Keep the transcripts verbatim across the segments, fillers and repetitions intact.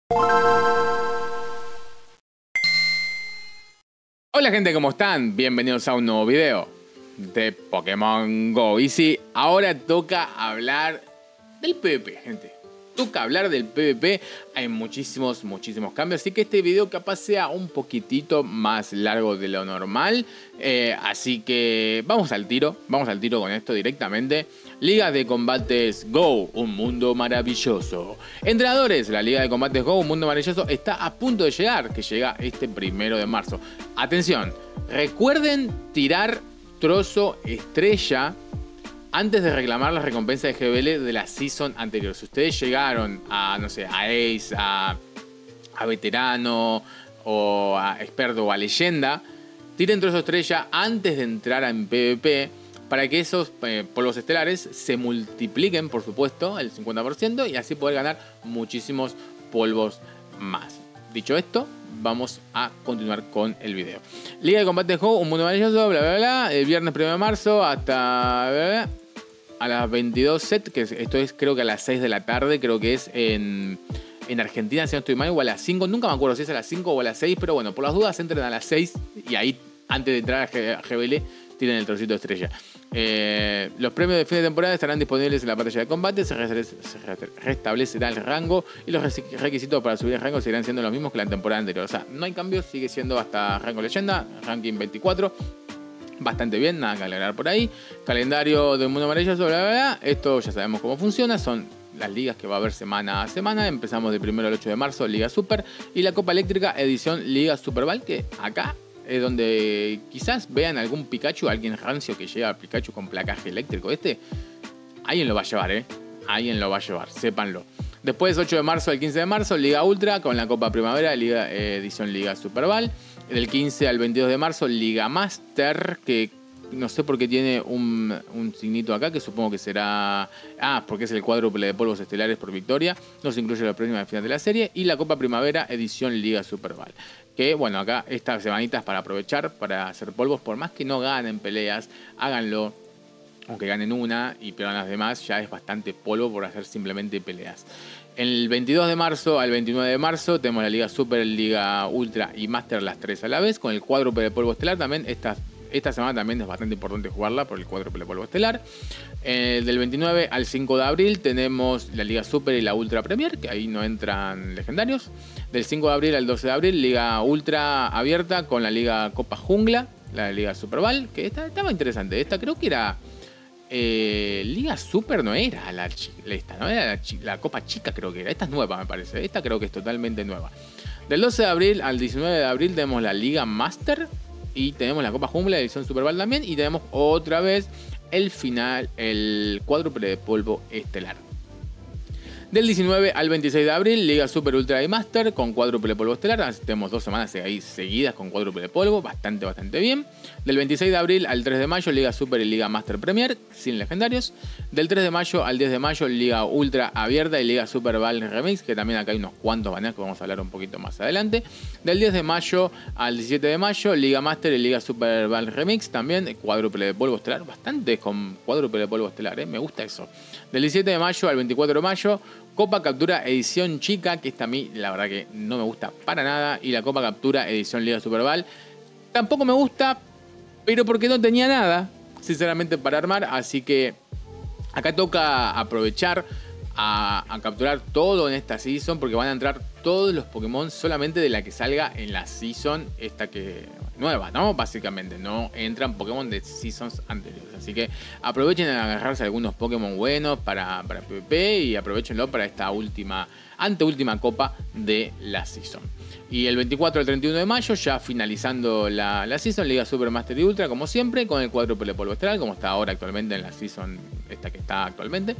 Hola gente, ¿cómo están? Bienvenidos a un nuevo video de Pokémon Go. Y sí, ahora toca hablar del PvP, gente. Toca hablar del PvP. Hay muchísimos, muchísimos cambios. Así que este video capaz sea un poquitito más largo de lo normal. Eh, así que vamos al tiro. Vamos al tiro con esto directamente. Liga de Combates Go, un mundo maravilloso. Entrenadores, la Liga de Combates Go, un mundo maravilloso, está a punto de llegar. Que llega este primero de marzo. Atención, recuerden tirar trozo estrella antes de reclamar la recompensa de G B L de la season anterior. Si ustedes llegaron a, no sé, a Ace, a, a Veterano, o a Experto, o a Leyenda, tiren trozo estrella antes de entrar en PvP para que esos eh, polvos estelares se multipliquen, por supuesto, el cincuenta por ciento, y así poder ganar muchísimos polvos más. Dicho esto, vamos a continuar con el video. Liga de Combates Go, un mundo maravilloso, bla, bla, bla. El viernes primero de marzo hasta... Bla, bla, a las veintidós set, que esto es creo que a las seis de la tarde, creo que es en, en Argentina, si no estoy mal, o a las cinco, nunca me acuerdo si es a las cinco o a las seis, pero bueno, por las dudas entren a las seis y ahí, antes de entrar a G B L, tienen el trocito de estrella. Eh, los premios de fin de temporada estarán disponibles en la pantalla de combate, se, re se restablecerá el rango y los requisitos para subir el rango seguirán siendo los mismos que la temporada anterior. O sea, no hay cambios, sigue siendo hasta rango leyenda, ranking veinticuatro. Bastante bien, nada que agregar por ahí. Calendario de un mundo maravilloso, bla, bla, bla. Esto ya sabemos cómo funciona. Son las ligas que va a haber semana a semana. Empezamos del primero al ocho de marzo, Liga Super. Y la Copa Eléctrica, edición Liga Super Ball, que acá es donde quizás vean algún Pikachu, alguien rancio que llega a Pikachu con placaje eléctrico. Este, alguien lo va a llevar, ¿eh? Alguien lo va a llevar, sépanlo. Después, ocho de marzo al quince de marzo, Liga Ultra con la Copa Primavera, Liga, eh, edición Liga Super Ball. Del quince al veintidós de marzo, Liga Master, que no sé por qué tiene un, un signito acá, que supongo que será... Ah, porque es el cuádruple de polvos estelares por victoria. No se incluye la próxima final de la serie. Y la Copa Primavera, edición Liga Super Ball. Que, bueno, acá estas semanitas para aprovechar, para hacer polvos. Por más que no ganen peleas, háganlo. Aunque ganen una y pierdan las demás, ya es bastante polvo por hacer simplemente peleas. El veintidós de marzo al veintinueve de marzo tenemos la Liga Super, Liga Ultra y Master, las tres a la vez, con el cuádruple de polvo estelar. También esta, esta semana también es bastante importante jugarla por el cuádruple de polvo estelar. Eh, del veintinueve al cinco de abril tenemos la Liga Super y la Ultra Premier, que ahí no entran legendarios. Del cinco de abril al doce de abril, Liga Ultra abierta con la Liga Copa Jungla, la Liga Super Ball, que esta, estaba interesante. Esta creo que era... Eh, Liga Super no era la, esta, no era la, la Copa Chica, creo que era. Esta es nueva, me parece. Esta creo que es totalmente nueva. Del doce de abril al diecinueve de abril tenemos la Liga Master y tenemos la Copa Jungla, edición Super Ball también. Y tenemos otra vez el final, el cuádruple de polvo estelar. Del diecinueve al veintiséis de abril, Liga Super, Ultra y Master con cuádruple de polvo estelar. Tenemos dos semanas ahí seguidas con cuádruple de polvo, bastante, bastante bien. Del veintiséis de abril al tres de mayo, Liga Super y Liga Master Premier, sin legendarios. Del tres de mayo al diez de mayo, Liga Ultra abierta y Liga Super Ball Remix, que también acá hay unos cuantos baneos que vamos a hablar un poquito más adelante. Del diez de mayo al diecisiete de mayo, Liga Master y Liga Super Ball Remix, también cuádruple de polvo estelar, bastante con cuádruple de polvo estelar, ¿eh? Me gusta eso. Del diecisiete de mayo al veinticuatro de mayo, Copa Captura edición Chica, que esta a mí la verdad que no me gusta para nada. Y la Copa Captura edición Liga Super Ball tampoco me gusta, pero porque no tenía nada, sinceramente, para armar. Así que acá toca aprovechar a, a capturar todo en esta season, porque van a entrar todos los Pokémon solamente de la que salga en la season esta que nueva, ¿no? Básicamente, no entran Pokémon de seasons anteriores. Así que aprovechen a agarrarse algunos Pokémon buenos para, para PvP y aprovechenlo para esta última, anteúltima copa de la season. Y el veinticuatro al treinta y uno de mayo, ya finalizando la, la season, Liga Super, Master y Ultra, como siempre, con el cuádruple de polvo estelar, como está ahora actualmente en la season esta que está actualmente.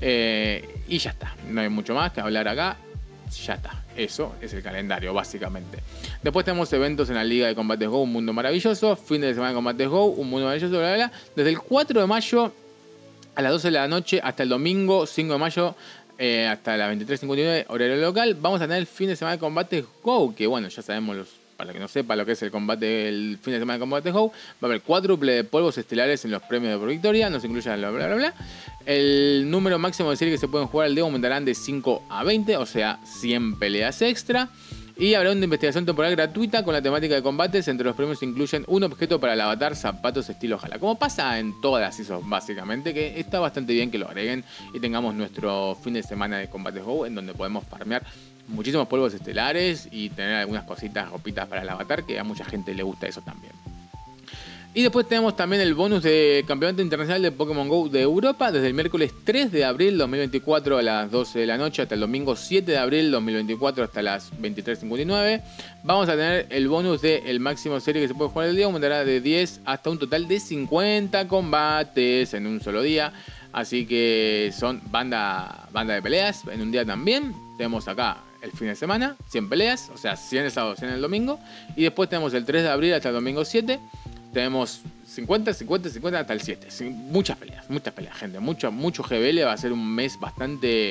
Eh, y ya está, no hay mucho más que hablar acá. Ya está, eso es el calendario básicamente. Después tenemos eventos en la Liga de Combates Go, un mundo maravilloso. Fin de semana de Combates Go, un mundo maravilloso, bla, bla, bla. Desde el cuatro de mayo a las doce de la noche hasta el domingo cinco de mayo eh, hasta las veintitrés cincuenta y nueve horario local, vamos a tener el fin de semana de Combates Go, que bueno, ya sabemos los para que no sepa lo que es el combate, el fin de semana de Combate Go, va a haber cuádruple de polvos estelares en los premios de por victoria, no se incluye bla bla bla bla. El número máximo de series que se pueden jugar al día aumentarán de cinco a veinte, o sea, cien peleas extra. Y habrá una investigación temporal gratuita con la temática de combates. Entre los premios se incluyen un objeto para el avatar, zapatos estilo Jala. Como pasa en todas las I S Os básicamente, que está bastante bien que lo agreguen y tengamos nuestro fin de semana de Combate Go en donde podemos farmear muchísimos polvos estelares y tener algunas cositas, ropitas para el avatar, que a mucha gente le gusta eso también. Y después tenemos también el bonus de Campeonato Internacional de Pokémon GO de Europa desde el miércoles tres de abril dos mil veinticuatro a las doce de la noche hasta el domingo siete de abril dos mil veinticuatro hasta las veintitrés cincuenta y nueve. Vamos a tener el bonus de el máximo serie que se puede jugar el día, aumentará de diez hasta un total de cincuenta combates en un solo día. Así que son banda, banda de peleas en un día también. Tenemos acá el fin de semana, cien peleas, o sea, cien el sábado, cien el domingo. Y después tenemos el tres de abril hasta el domingo siete. Tenemos cincuenta, cincuenta, cincuenta hasta el siete. Muchas peleas, muchas peleas, gente. Mucho, mucho G B L. Va a ser un mes bastante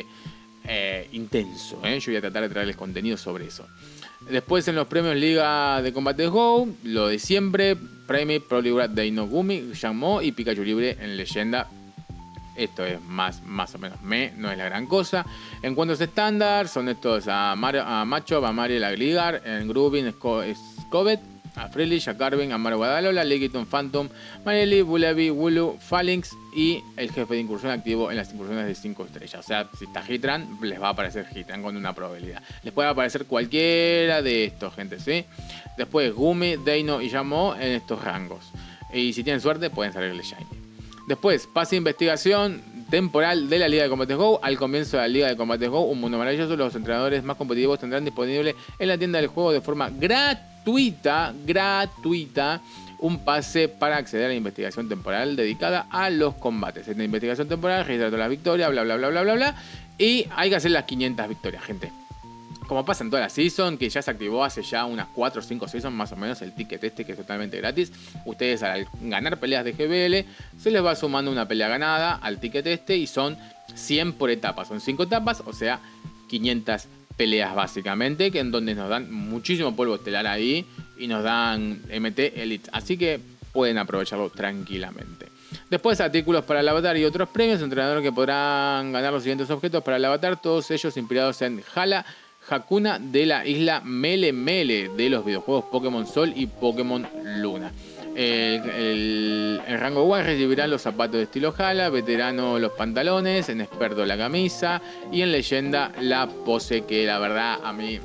eh, intenso. ¿eh? Yo voy a tratar de traerles contenido sobre eso. Después en los premios Liga de Combate Go, lo de siempre. Premio Prolibrad de Inogumi, Yanmo y Pikachu Libre en Leyenda. Esto es más, más o menos me, no es la gran cosa. Encuentros estándar son estos a, Mar a Macho, a Mariel, a Gligar, en Grubin, Scovet, a Freelish, a Carvin, a Mario Guadalola, Legiton, Phantom, Marieli, Bulevi, Wulu, Phalanx y el jefe de incursión activo en las incursiones de cinco estrellas. O sea, si está Hitran, les va a aparecer Hitran con una probabilidad. Les puede aparecer cualquiera de estos, gente, ¿sí? Después Gumi, Deino y Yamo en estos rangos. Y si tienen suerte, pueden salirle Shiny. Después, pase de investigación temporal de la Liga de Combate Go. Al comienzo de la Liga de Combate Go, un mundo maravilloso. Los entrenadores más competitivos tendrán disponible en la tienda del juego de forma gratuita, gratuita, un pase para acceder a la investigación temporal dedicada a los combates. En la investigación temporal, registrar todas las victorias, bla, bla, bla, bla, bla, bla. Y hay que hacer las quinientas victorias, gente. Como pasa en toda la season, que ya se activó hace ya unas cuatro o cinco seasons más o menos el ticket este que es totalmente gratis. Ustedes al ganar peleas de G B L se les va sumando una pelea ganada al ticket este y son cien por etapa. Son cinco etapas, o sea quinientas peleas básicamente, que en donde nos dan muchísimo polvo estelar ahí y nos dan M T Elite. Así que pueden aprovecharlo tranquilamente. Después artículos para el avatar y otros premios. Entrenadores que podrán ganar los siguientes objetos para el avatar, todos ellos inspirados en Hala Hakuna de la isla Mele Mele de los videojuegos Pokémon Sol y Pokémon Luna. El, el, el rango One recibirá los zapatos de estilo Hala, veterano los pantalones, en experto la camisa y en leyenda la pose, que la verdad a mí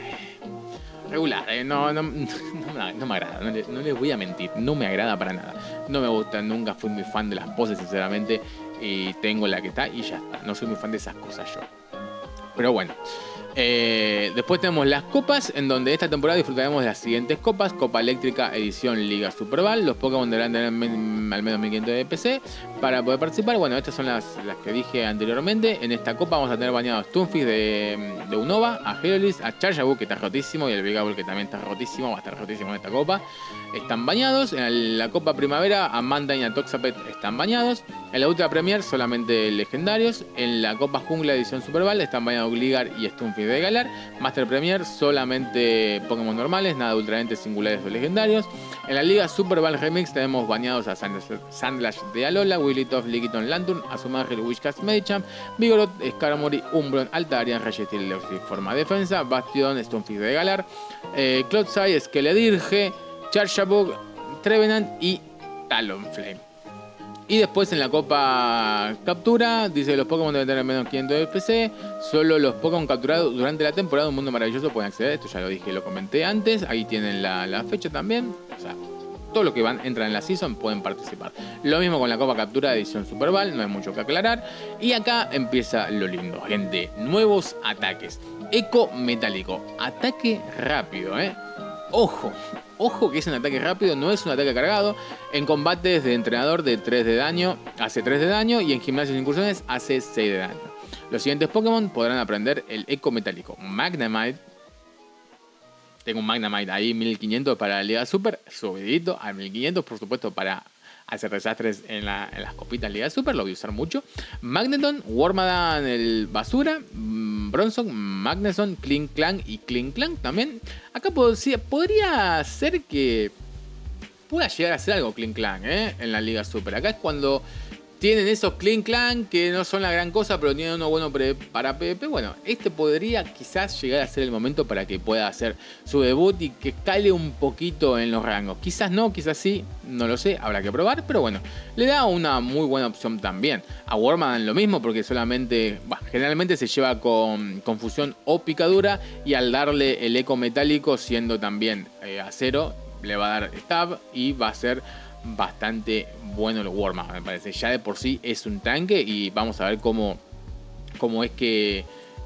regular, eh, no, no, no, no me agrada, no, le, no les voy a mentir, no me agrada para nada. No me gusta, nunca fui muy fan de las poses sinceramente y tengo la que está y ya está. No soy muy fan de esas cosas yo. Pero bueno. Eh, después tenemos las copas, en donde esta temporada disfrutaremos de las siguientes copas. Copa Eléctrica Edición Liga Superval. Los Pokémon deberán tener al menos mil quinientos de P C para poder participar. Bueno, estas son las, las que dije anteriormente. En esta copa vamos a tener bañados Stunfisk de, de Unova, a Herolisk, a Charjabug, que está rotísimo, y el Vigable, que también está rotísimo. Va a estar rotísimo en esta copa. Están bañados. En la Copa Primavera, a Manta y a Toxapet están bañados. En la Ultra Premier solamente legendarios. En la Copa Jungla Edición Superval están bañados Gligar y Stunfisk de Galar. Master Premier solamente Pokémon normales, nada de ultraentes singulares o legendarios. En la Liga Super Ball Remix tenemos bañados a Sandlash de Alola, Wigglytuff, Lickitung, Lanturn, Azumarill, Whiscash, Medicham, Vigoroth, Skarmory, Umbreon, Altarian, Registeel, Forma Defensa, Bastion, Stunfisk de Galar, eh, Clodside, Skeledirge, Charjabug, Trevenant y Talonflame. Y después en la Copa Captura, dice que los Pokémon deben tener menos quinientos de P C. Solo los Pokémon capturados durante la temporada de Un Mundo Maravilloso pueden acceder. Esto ya lo dije, lo comenté antes. Ahí tienen la, la fecha también. O sea, todos los que van, entran en la season pueden participar. Lo mismo con la Copa Captura de edición Superval, no hay mucho que aclarar. Y acá empieza lo lindo, gente. Nuevos ataques. Eco Metálico. Ataque rápido, ¿eh? Ojo, ojo que es un ataque rápido, no es un ataque cargado. En combates de entrenador de tres de daño, hace tres de daño. Y en gimnasios e incursiones hace seis de daño. Los siguientes Pokémon podrán aprender el Eco Metálico. Magnemite. Tengo un Magnemite ahí, mil quinientos para la Liga Super. Subidito a mil quinientos, por supuesto, para hacer desastres en, la, en las copitas Liga Super, lo voy a usar mucho. Magneton, Wormadam, el basura, Bronzong, Magneton, Klinklang y Klinklang también. Acá podría, podría ser que pueda llegar a hacer algo Klinklang, ¿eh? En la Liga Super. Acá es cuando tienen esos Klinklang que no son la gran cosa, pero tienen uno bueno para PvP. Bueno, este podría quizás llegar a ser el momento para que pueda hacer su debut y que cale un poquito en los rangos. Quizás no, quizás sí, no lo sé, habrá que probar, pero bueno, le da una muy buena opción también. A Wormadam lo mismo, porque solamente, bah, generalmente se lleva con confusión o picadura, y al darle el eco metálico, siendo también eh, acero, le va a dar stab y va a ser bastante bueno el Wormadam, me parece. Ya de por sí es un tanque y vamos a ver cómo, cómo es que,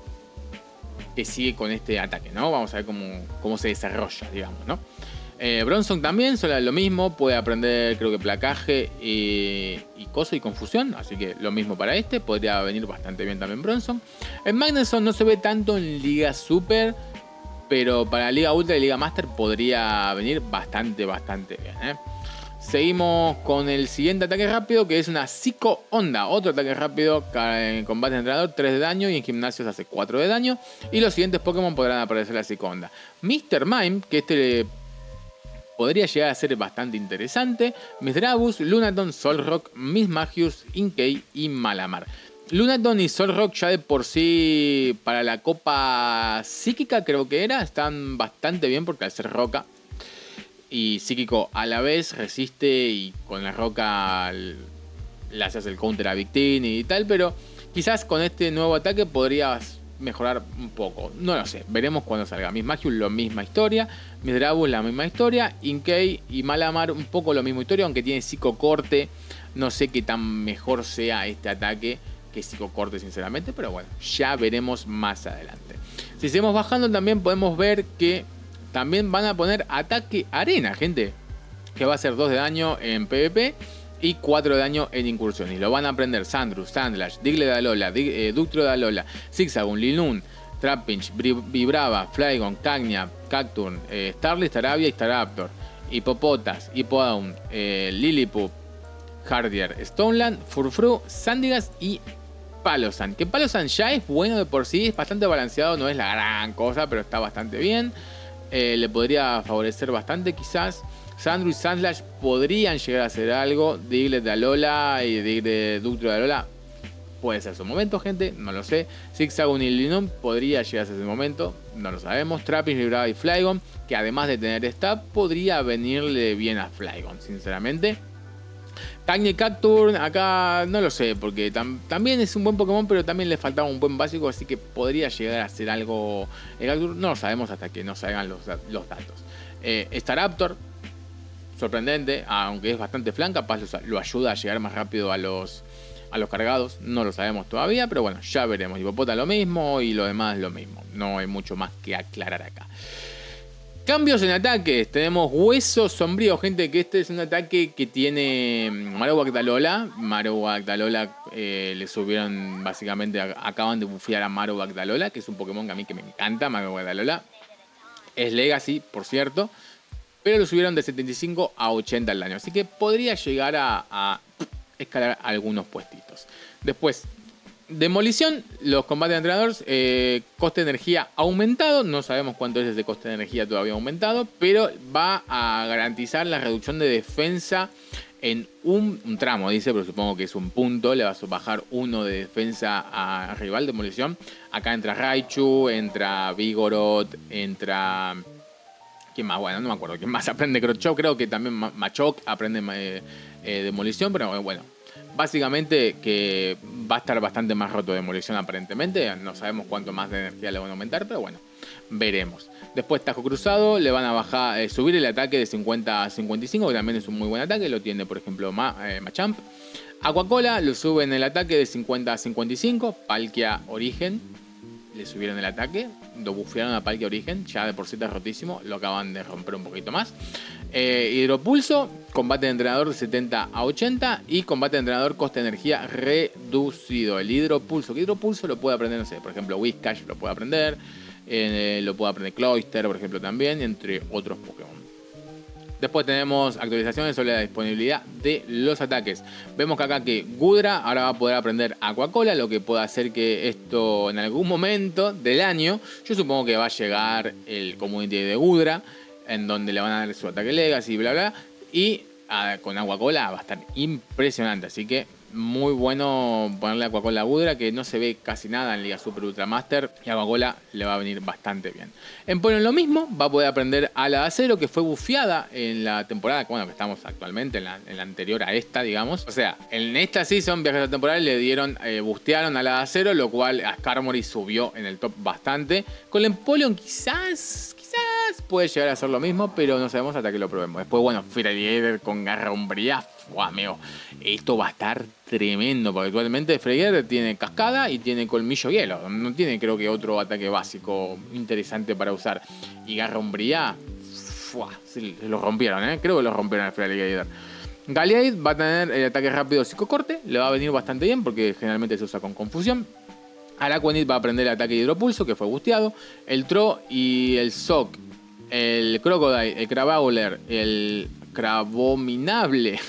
que sigue con este ataque, ¿no? Vamos a ver cómo, cómo se desarrolla, digamos, ¿no? Eh, Bronzong también, solo lo mismo, puede aprender creo que placaje y, y coso y confusión, así que lo mismo para este, podría venir bastante bien también Bronzong. En Magneton no se ve tanto en Liga Super, pero para Liga Ultra y Liga Master podría venir bastante, bastante bien, ¿eh? Seguimos con el siguiente ataque rápido, que es una Psico Onda. Otro ataque rápido en combate de entrenador, tres de daño, y en gimnasios hace cuatro de daño. Y los siguientes Pokémon podrán aparecer la Psico Onda. mister Mime, que este podría llegar a ser bastante interesante. Misdreavus, Lunaton, Solrock, Mismagius, Inkay y Malamar. Lunaton y Solrock ya de por sí para la Copa Psíquica creo que era, están bastante bien porque al ser roca y psíquico a la vez resiste, y con la roca le haces el counter a Victini y tal, pero quizás con este nuevo ataque podrías mejorar un poco, no lo sé, veremos cuando salga. Mismagius, la misma historia. Misdreavus, la misma historia. Inkay y Malamar, un poco la misma historia, aunque tiene psicocorte. No sé qué tan mejor sea este ataque que psicocorte, sinceramente, pero bueno, ya veremos más adelante. Si seguimos bajando, también podemos ver que también van a poner ataque arena, gente, que va a ser dos de daño en PvP y cuatro de daño en incursión. Y lo van a aprender Sandru, Sandlash, Diglett de Alola, Dig eh, Ductrio de Alola, Zigzagoon, Linoone, Trapinch, Vibrava, Flygon, Cagnia, Cacturne, eh, Starly, Staravia y Staraptor, Hippopotas, Hippowdon, eh, Lillipup, Hardier, Stoneland, Furfru, Sandygast y Palossand. Que Palossand ya es bueno de por sí, es bastante balanceado, no es la gran cosa, pero está bastante bien. Eh, le podría favorecer bastante quizás. Sandru y Sandlash podrían llegar a hacer algo. Diglett de Alola y Diglett de Ductrio de Alola puede ser su momento, gente, no lo sé. Zigzagoon y Linoone podría llegar a ser su momento, no lo sabemos. Trapinch, Vibrava y Flygon, que además de tener stab, podría venirle bien a Flygon, sinceramente. Cagnia y Cacturne, acá no lo sé, porque tam también es un buen Pokémon, pero también le faltaba un buen básico, así que podría llegar a hacer algo. El Cacturne no lo sabemos hasta que nos salgan los, los datos. Eh, Staraptor, sorprendente, aunque es bastante flanca, capaz lo ayuda a llegar más rápido a los, a los cargados, no lo sabemos todavía, pero bueno, ya veremos. Hipopota lo mismo y lo demás lo mismo, no hay mucho más que aclarar acá. Cambios en ataques, tenemos Hueso Sombrío, gente, que este es un ataque que tiene Marowak de Alola. Marowak de Alola eh, le subieron, básicamente acaban de bufear a Marowak de Alola, que es un Pokémon que a mí que me encanta, Marowak de Alola. Es Legacy, por cierto, pero lo subieron de setenta y cinco a ochenta al daño, así que podría llegar a, a escalar algunos puestitos. Después, Demolición, los combates de entrenadores, eh, coste de energía aumentado, no sabemos cuánto es ese coste de energía todavía aumentado, pero va a garantizar la reducción de defensa en un, un tramo, dice, pero supongo que es un punto, le vas a bajar uno de defensa a rival. Demolición, acá entra Raichu, entra Vigoroth, entra... ¿Quién más? Bueno, no me acuerdo, ¿quién más aprende? Crochop, creo que también Machoke aprende eh, eh, Demolición, pero bueno. Básicamente que va a estar bastante más roto Demolición aparentemente. No sabemos cuánto más de energía le van a aumentar, pero bueno, veremos. Después Tajo Cruzado, le van a bajar, eh, subir el ataque de cincuenta a cincuenta y cinco, que también es un muy buen ataque. Lo tiene, por ejemplo, Ma, eh, Machamp. Aquacola, lo suben el ataque de cincuenta a cincuenta y cinco. Palkia Origen, le subieron el ataque. Lo bufearon a Palkia Origen, ya de por sí está rotísimo. Lo acaban de romper un poquito más. Eh, Hidropulso, combate de entrenador de setenta a ochenta. Y combate de entrenador, coste de energía reducido. El Hidropulso, que Hidropulso lo puede aprender, no sé, por ejemplo, Whiscash lo puede aprender. Eh, lo puede aprender Cloyster, por ejemplo, también, entre otros Pokémon. Después tenemos actualizaciones sobre la disponibilidad de los ataques. Vemos que acá que Gudra ahora va a poder aprender Aquacola, lo que puede hacer que esto en algún momento del año, yo supongo que va a llegar el community de Gudra, en donde le van a dar su ataque Legacy y bla bla. Y a, con Aquacola va a estar impresionante, así que muy bueno ponerle Aquacola a Gudra, que no se ve casi nada en Liga Super Ultra Master, y Aquacola le va a venir bastante bien. Empoleon lo mismo, va a poder aprender Ala de Acero, que fue bufeada en la temporada, bueno, que estamos actualmente, en la, en la anterior a esta, digamos. O sea, en esta season, viajes temporales, le dieron, eh, bustearon Ala de Acero, lo cual a Skarmory subió en el top bastante. Con el Empoleon quizás... Quizás puede llegar a hacer lo mismo, pero no sabemos hasta que lo probemos. Después, bueno, Feraligatr con Garra Umbría. Wow, amigo, esto va a estar tremendo, porque actualmente Feraligatr tiene Cascada y tiene Colmillo Hielo. No tiene, creo que, otro ataque básico interesante para usar. Y Garra Umbría, sí, lo rompieron, ¿eh? Creo que lo rompieron al Feraligatr. Gallade va a tener el ataque rápido psicocorte. Le va a venir bastante bien, porque generalmente se usa con confusión. Araquanid va a aprender el ataque de hidropulso, que fue busteado. El Tro y el Sock, el Crocodile, el Crabrawler, el Crabominable,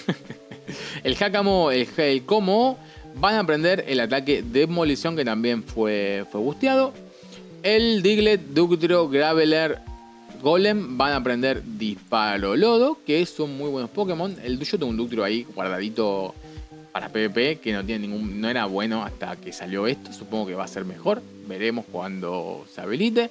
el Hakamo, el, el Como van a aprender el ataque de demolición, que también fue, fue busteado. El Diglett, Dugtrio, Graveler, Golem van a aprender Disparo Lodo, que son muy buenos Pokémon. El, yo tengo un Dugtrio ahí guardadito para PvP, que no tiene ningún, no era bueno hasta que salió esto. Supongo que va a ser mejor. Veremos cuando se habilite.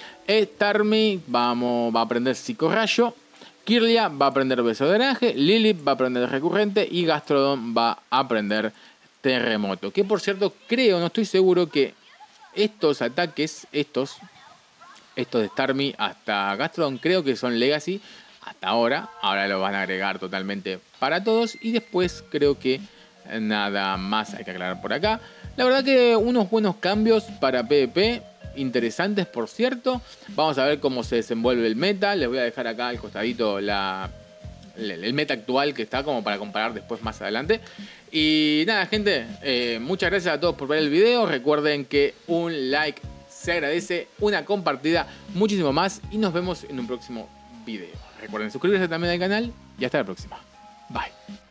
Starmie vamos, va a aprender Psicorrayo. Kirlia va a aprender Beso de Drenaje. Lilith va a aprender Recurrente. Y Gastrodon va a aprender Terremoto. Que por cierto, creo, no estoy seguro, que estos ataques, estos, estos de Starmie hasta Gastrodon, creo que son Legacy hasta ahora. Ahora lo van a agregar totalmente para todos. Y después creo que nada más hay que aclarar por acá. La verdad que unos buenos cambios para PvP, interesantes por cierto. Vamos a ver cómo se desenvuelve el meta. Les voy a dejar acá al costadito la, el meta actual que está, como para comparar después más adelante. Y nada, gente, eh, muchas gracias a todos por ver el video. Recuerden que un like se agradece, una compartida muchísimo más, y nos vemos en un próximo video. Recuerden suscribirse también al canal y hasta la próxima. Bye.